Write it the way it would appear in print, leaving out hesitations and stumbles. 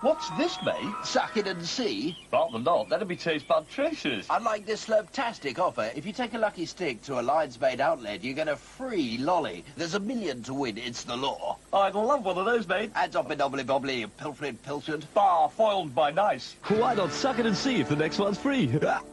What's this, mate? Suck it and see. Rather not. That'd be taste bud treasures. Unlike this slurptastic offer, if you take a lucky stick to a Lyons Maid outlet, you get a free lolly. There's $1 million to win. It's the law. I'd love one of those, mate. Hands off it, dobbly bobbly, pilfered. Bar foiled by nice. Why not suck it and see if the next one's free?